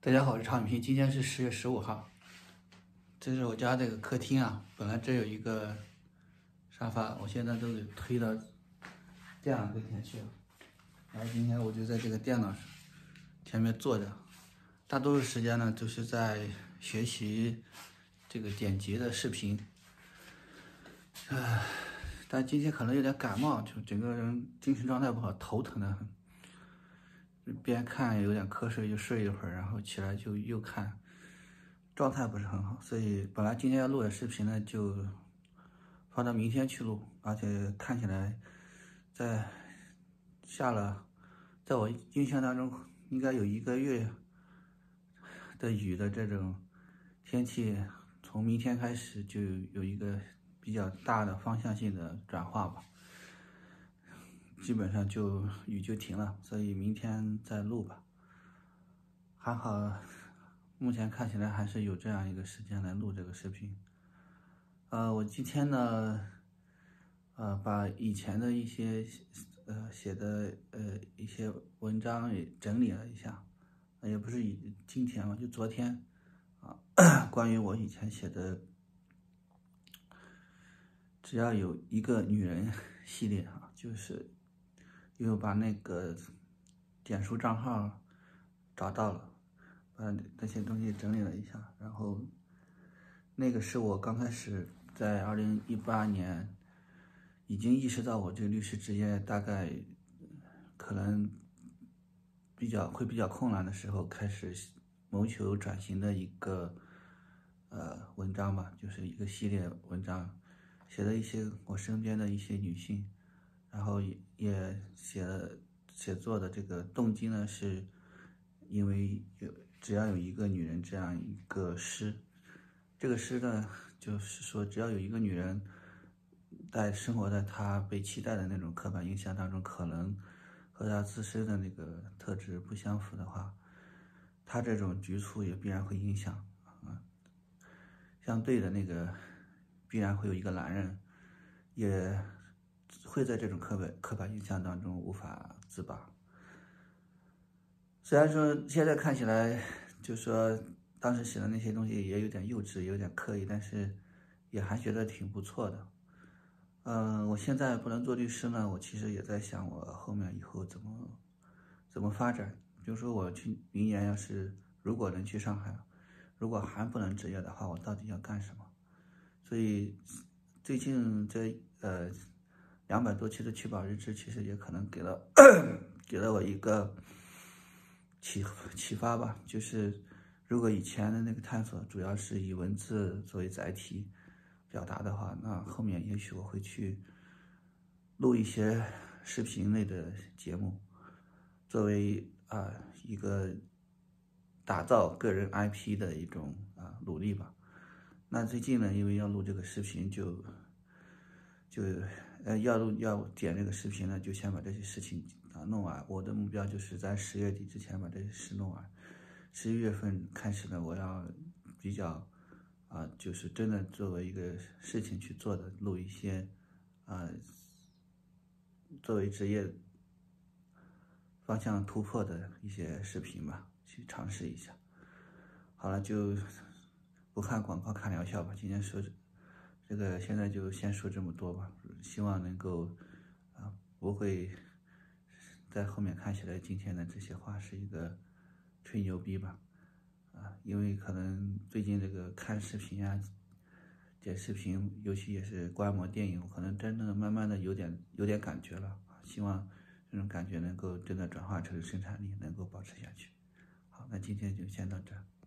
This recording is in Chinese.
大家好，我是常永平，今天是10月15号，这是我家这个客厅啊，本来这有一个沙发，我现在都给推到电脑跟前去了。然后今天我就在这个电脑前面坐着，大多数时间呢都是在学习这个剪辑的视频。但今天可能有点感冒，就整个人精神状态不好，头疼的很。边看有点瞌睡，就睡一会儿，然后起来就又看，状态不是很好，所以本来今天要录的视频呢，就放到明天去录，而且看起来在我印象当中应该有1个月的雨的这种天气，从明天开始就有一个比较大的方向性的转化吧。基本上雨就停了，所以明天再录吧。还好，目前看起来还是有这样一个时间来录这个视频。我今天呢，把以前的一些写的一些文章也整理了一下，也不是今天嘛，就昨天啊，关于我以前写的只要有一个女人系列啊，就是又把那个简书账号找到了，把那些东西整理了一下，然后那个是我刚开始在2018年已经意识到我这个律师职业大概可能会比较困难的时候，开始谋求转型的一个文章吧，就是一个系列文章，写了一些我身边的一些女性，然后也写作的这个动机呢，是因为只要有一个女人这样一个诗，这个诗呢，就是说只要有一个女人生活在她被期待的那种刻板印象当中，可能和她自身的那个特质不相符的话，她这种局促也必然会影响相对的那个必然会有一个男人也会在这种刻板印象当中无法自拔。虽然说现在看起来，就说当时写的那些东西也有点幼稚，有点刻意，但是也还觉得挺不错的。我现在不能做律师呢，我其实也在想我后面以后怎么发展。比如说我明年如果能去上海，如果还不能执业的话，我到底要干什么？所以最近这200多期的趣宝日志，其实也可能给了我一个启发吧，就是如果以前的那个探索主要是以文字作为载体表达的话，那后面也许我会去录一些视频类的节目，作为一个打造个人 IP 的一种努力吧。那最近呢，因为要录这个视频，要剪这个视频呢，就先把这些事情弄完。我的目标就是在10月底之前把这些事弄完。11月份开始呢，我要比较就是真的作为一个事情去做的，录一些作为职业方向突破的一些视频吧，去尝试一下。好了，就不看广告看疗效吧。今天说这个，现在就先说这么多吧。希望能够不会在后面看起来今天的这些话是一个吹牛逼吧。因为可能最近这个看视频剪视频，尤其也是观摩电影，我可能真的慢慢的有点感觉了。希望这种感觉能够真的转化成生产力，能够保持下去。好，那今天就先到这儿。